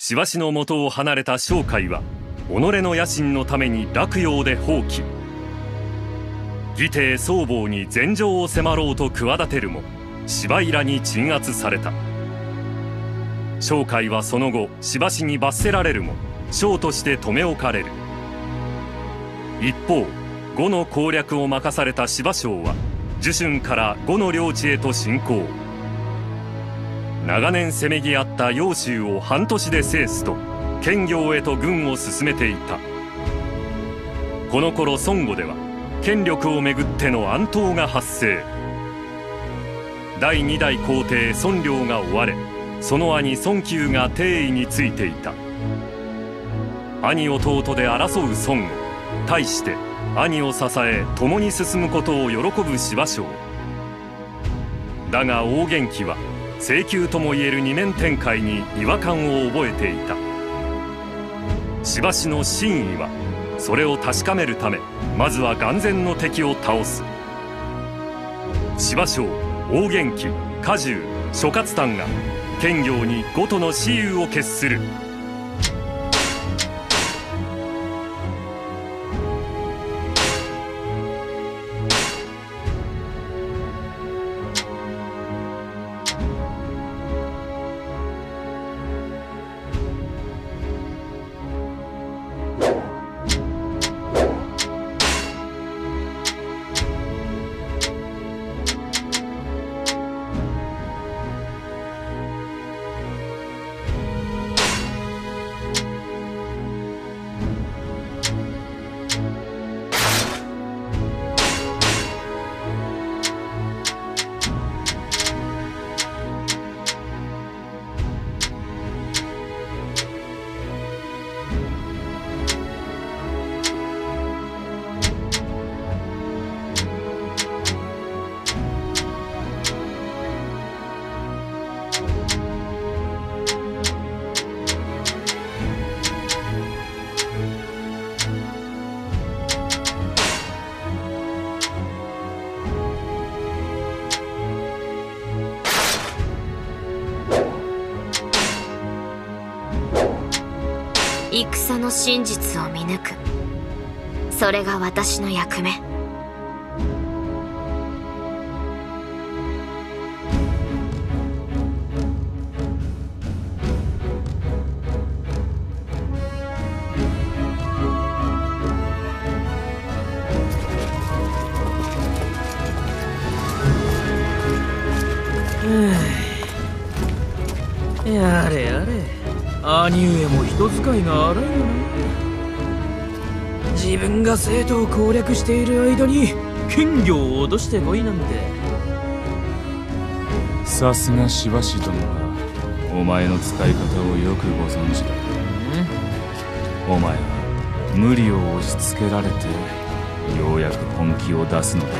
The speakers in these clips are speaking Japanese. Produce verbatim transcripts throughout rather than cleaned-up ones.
しばしの元を離れた商海は己の野心のために洛陽で放棄。義弟宗坊に禅譲を迫ろうと企てるも柴平に鎮圧された。商海はその後しばしに罰せられるも将として留め置かれる。一方呉の攻略を任された柴将は寿春から呉の領地へと進行。長年せめぎ合った揚州を半年で制すと建業へと軍を進めていた。この頃孫悟では権力をめぐっての暗闘が発生。だいに代皇帝孫良が追われ、その兄孫休が帝位についていた。兄弟で争う孫悟、対して兄を支え共に進むことを喜ぶ柴将。だが王元気は請求ともいえる二面展開に違和感を覚えていた。柴氏の真意はそれを確かめるため、まずは眼前の敵を倒す。柴将、王元気、家重、諸葛丹が建業に呉との私有を決する。 戦の真実を見抜く、それが私の役目。 やれやれ、兄上も人使いが荒いよな。自分が生徒を攻略している間に権業を脅してこいなんて。 さすが柴氏殿はお前の使い方をよくご存知だ。お前は無理を押し付けられてようやく本気を出すのだ。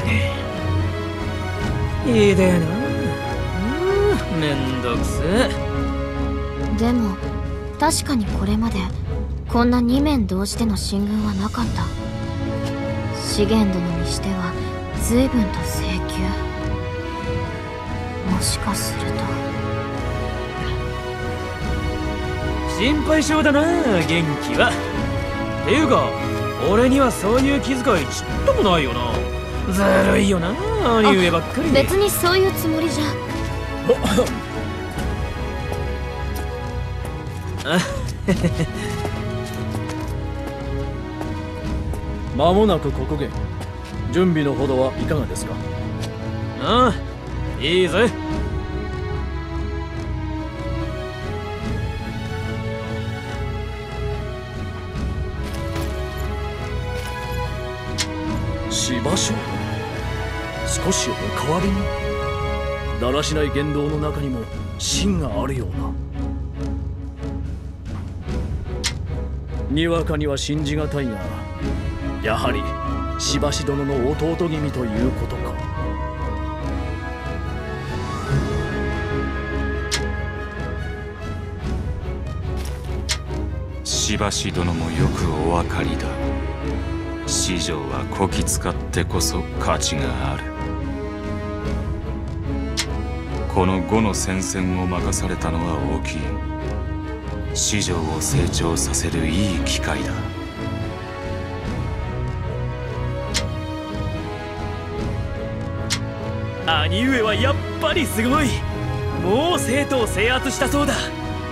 いいでな。うん、めんどくせえ。 でも確かにこれまでこんな二面同時での進軍はなかった。資源殿にしては随分と請求。もしかすると。 心配性だな元気は。ていうか俺にはそういう気遣いちっともないよな。ずるいよな兄上ばっかり。 別にそういうつもりじゃ。 間もなく国元。準備のほどはいかがですか？ ああ、いいぜ。 柴将、少しお変わりに。だらしない言動の中にも芯があるような。にわかには信じがたいが、やはり柴氏殿の弟君ということか。 柴氏殿もよくお分かりだ。四条はこき使ってこそ価値がある。この呉の戦線を任されたのは大きい。 四条を成長させるいい機会だ。 兄上はやっぱりすごい。もう生徒を制圧したそうだ。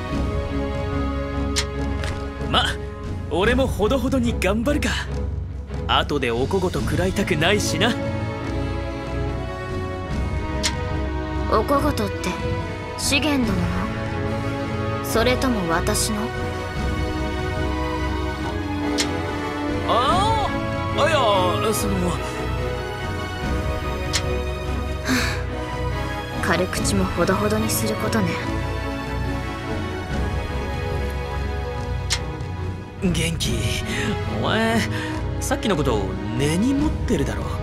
ま、俺もほどほどに頑張るか。後でおこごと食らいたくないしな。 おこごとって資源殿の？それとも私の？ ああ、いや、その軽口もほどほどにすることね。 元気、お前さっきのこと根に持ってるだろ。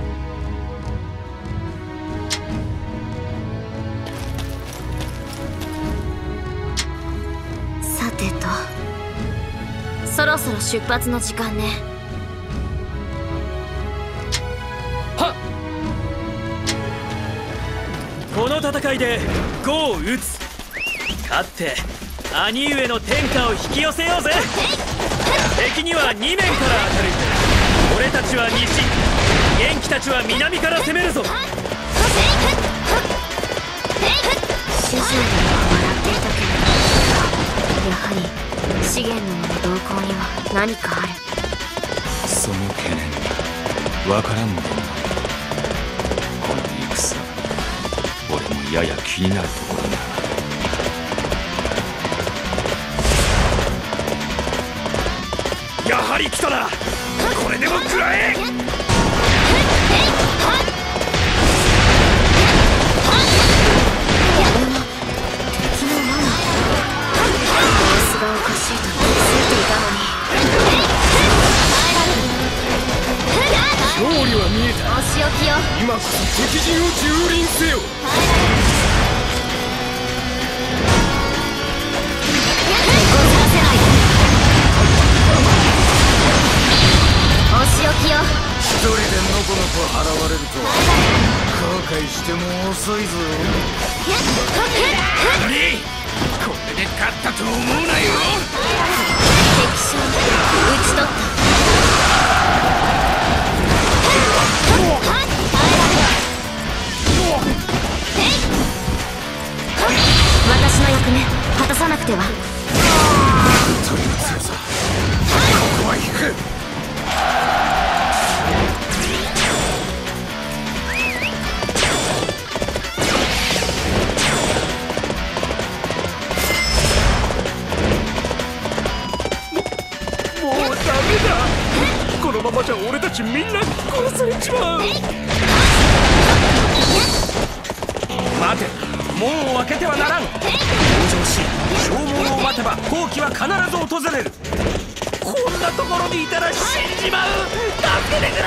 さてと、そろそろ出発の時間ね。 はっ。この戦いで碁を打つ。勝って兄上の天下を引き寄せようぜ。敵にはに面から当たる。俺たちは西、元気たちは南から攻めるぞ。 主人殿は笑っていたけど、やはり資源殿の動向には何かある。 その懸念わからんでもない。この戦、俺もやや気になるところだ。 やはり来たな。これでも食らえ。 敵の罠。様子がおかしいと気づいていたのに。 勝利は見えた。 お仕置きよ。 今こそ敵陣を蹂躙せよ。 お仕置きよ。 一人でのこのこ現れるとは後悔しても遅いぞ。何？これで勝ったと思うなよ。 敵将討ち取った。私の役目果たさなくては。 という強さ、ここは引く。もうダメだ。このままじゃ俺たちみんな殺されちまう。待て、門を開けてはならん。登場し証文を待てば好機は必ず訪れる。こんなところにいたら死んじまう。助けてくれ。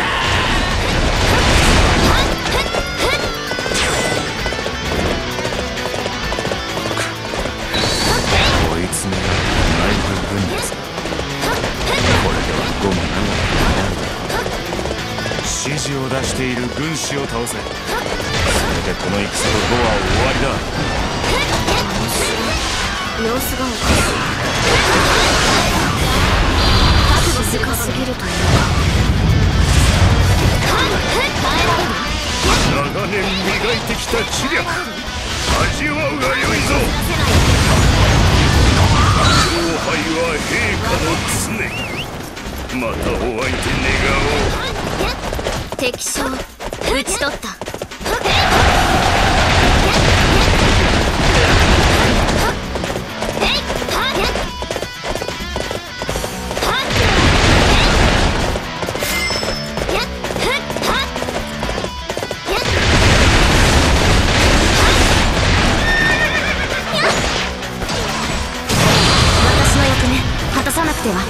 追い詰められた内部分裂。これでは碁も長くなるだろう。指示を出している軍師を倒せ。それでこの戦と碁は終わりだ。 様子がおかしい。静かすぎるというか。 長年磨いてきた知力、味わうがよいぞ。勝敗は陛下の常。またお会いて願おう。 敵将討ち取った。私の役目果たさなくては。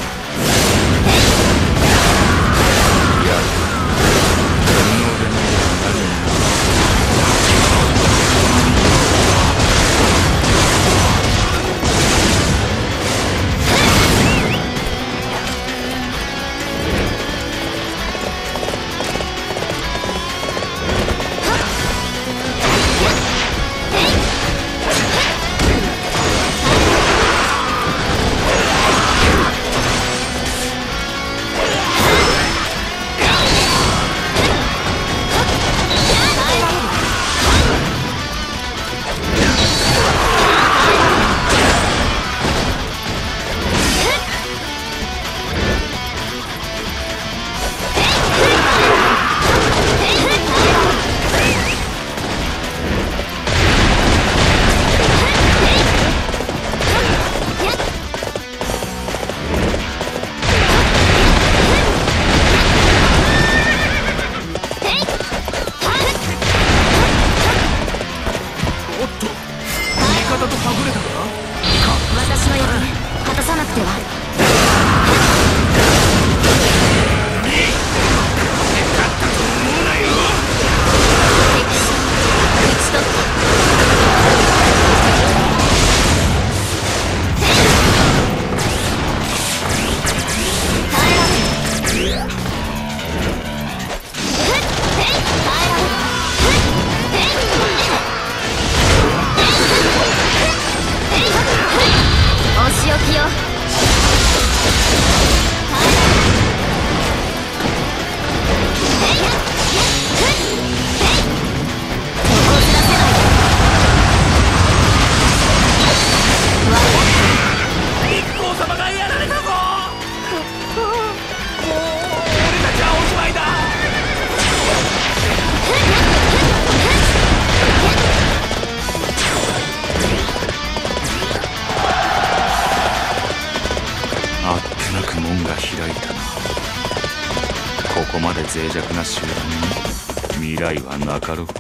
門が開いたな。ここまで脆弱な集団に未来はなかろう。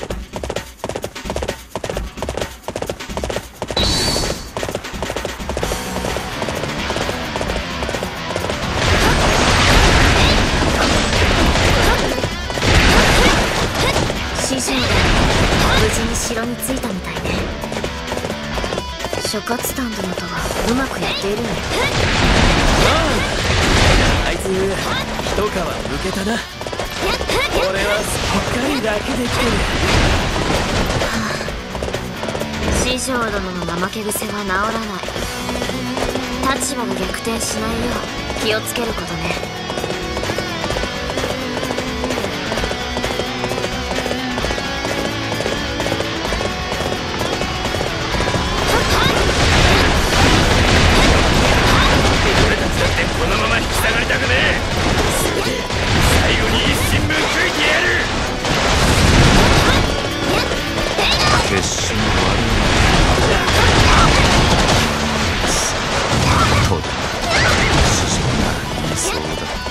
師匠が無事に城に着いたみたいね。諸葛丹殿とはうまくやっているのよ。 あいつ一皮むけたな。俺はすっかり楽できてる。 師匠殿の怠け癖は治らない。立場が逆転しないよう気をつけることね。 このまま引き下がりたくねえ。それで最後に一矢報いてやる。 決心悪いとだ。師匠なら言いそうだ。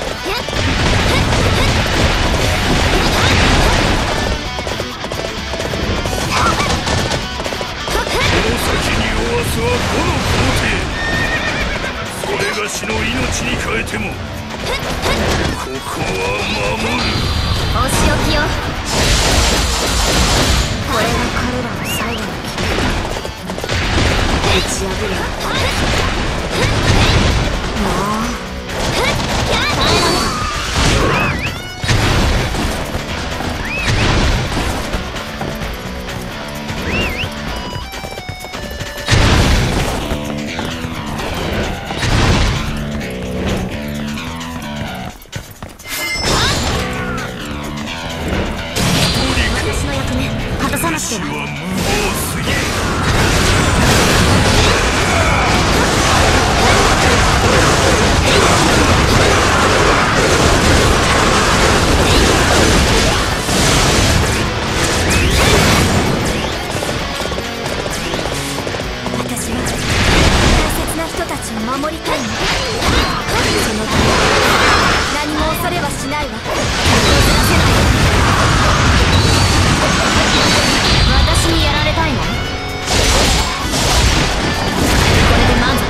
この先におわすはこの皇帝。それがしの命に変えてもここは守る。 お仕置きよ。これが彼らの最後の決め打ち破れ。もう私は無謀すぎる。 私は大切な人たちを守りたいの。そのため何も恐れはしないわ。私にやられたいの？これで満足。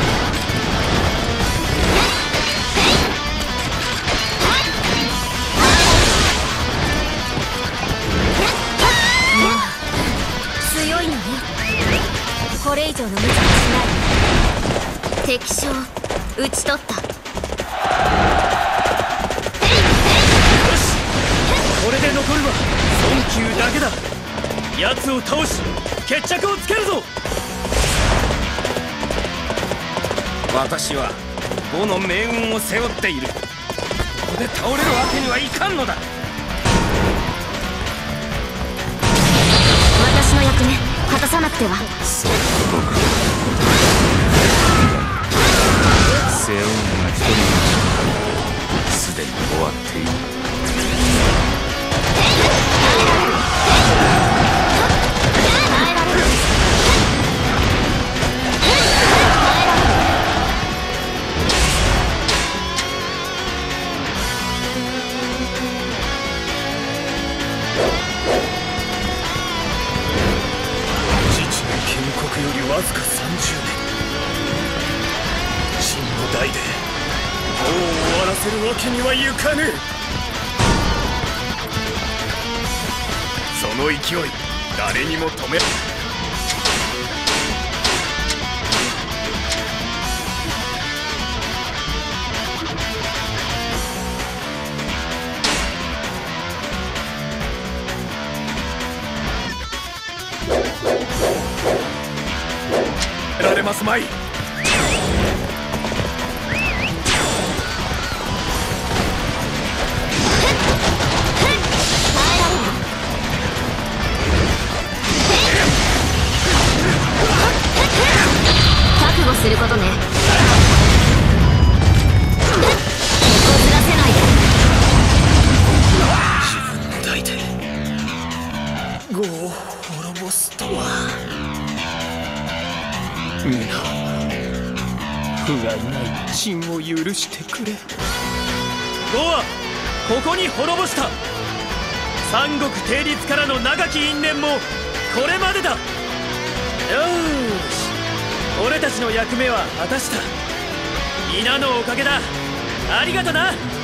もう強いのね。これ以上の無茶はしない。敵将討ち取った。 これで残るは孫宮だけだ。奴を倒し決着をつけるぞ。 私は呉の命運を背負っている。ここで倒れるわけにはいかんのだ。 私の役目果たさなくては。 そう僕背負うのが一人のすでに終わっている。 よりわずかさんじゅうねん、秦の代で王を終わらせるわけにはいかぬ。その勢い誰にも止められますまい。 覚悟することね。手こずらせないで。 自分の代で呉を滅ぼすとは。皆不甲斐ない陳を許してくれ。 呉はここに滅ぼした。三国定律からの長き因縁もこれまでだ。よーし、俺たちの役目は果たした。皆のおかげだ。ありがとな。